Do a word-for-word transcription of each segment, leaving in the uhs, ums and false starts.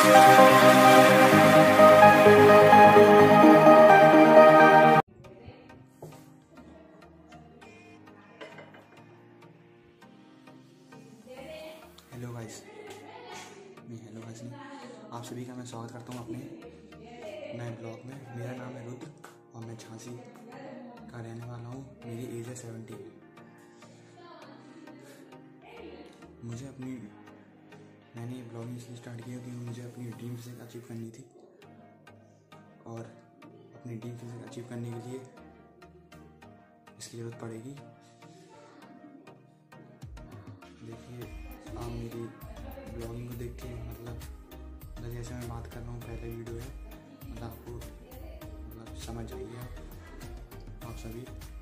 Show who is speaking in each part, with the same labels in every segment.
Speaker 1: Hello guys, मैं hello guys आप सभी का मैं स्वागत करता हूँ अपने नए ब्लॉग में। मेरा नाम है रुद्र और मैं झांसी का रहने वाला हूँ। मेरी एज है सेवेंटी। मुझे अपनी मैंने ये ब्लॉगिंग इसलिए स्टार्ट किया क्योंकि मुझे अपनी ड्रीम फिजिक अचीव करनी थी और अपनी ड्रीम फिजिक अचीव करने के लिए इसकी ज़रूरत पड़ेगी। देखिए, आप मेरी ब्लॉगिंग को देख के मतलब मतलब जैसे मैं बात कर रहा हूँ, पहले वीडियो है, मतलब आपको मतलब समझ आइए आप सभी।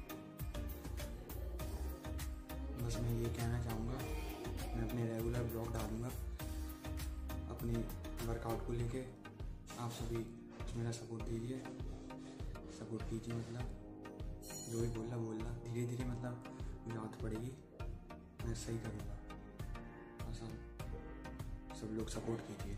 Speaker 1: बस मैं ये कहना चाहूँगा, मैं अपने रेगुलर ब्लॉग डालूँगा अपनी वर्कआउट को लेके। आप सभी मेरा सपोर्ट दीजिए सपोर्ट कीजिए मतलब जो भी बोलना बोलना धीरे धीरे मतलब मुझे आदत पड़ेगी, मैं सही करूँगा। सब लोग सपोर्ट कीजिए।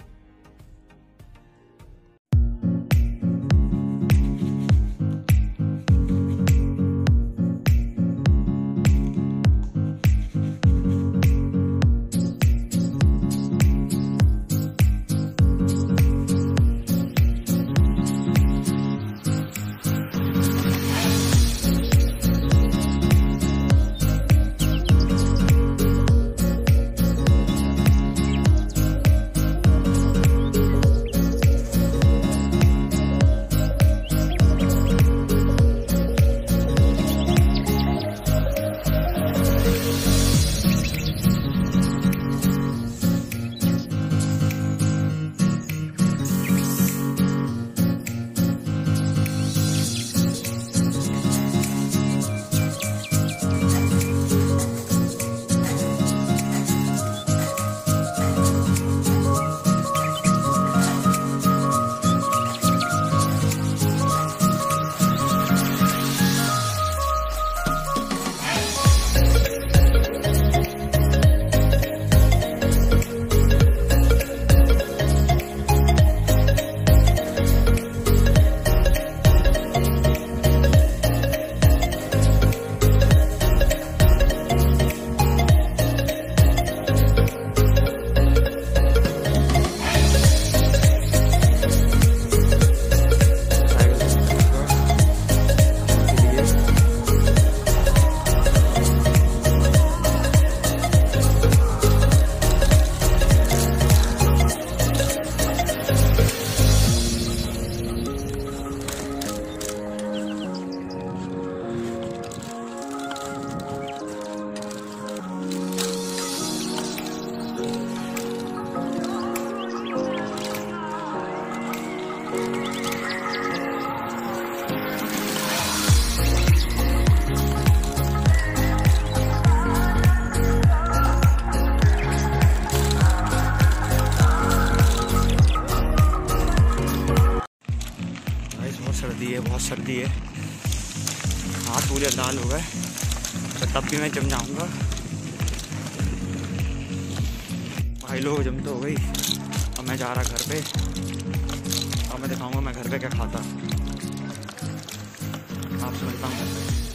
Speaker 2: सर्दी है, बहुत सर्दी है, हाथ पूरे लाल हो गए, तो तब भी मैं जम जाऊंगा। भाई लोग जम तो हो गई, अब मैं जा रहा घर पे और मैं दिखाऊंगा मैं घर पे क्या खाता। आपसे मिलता हूँ घर पे।